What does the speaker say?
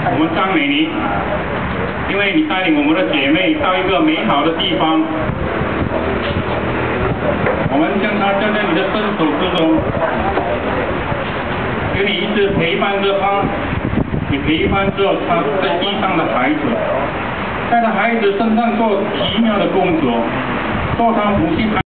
我们张美妮，因为你带领我们的姐妹到一个美好的地方，我们将她交在你的伸手之中，给你一直陪伴着她，也陪伴着她在地上的孩子，在她孩子身上做奇妙的工作，做她母亲。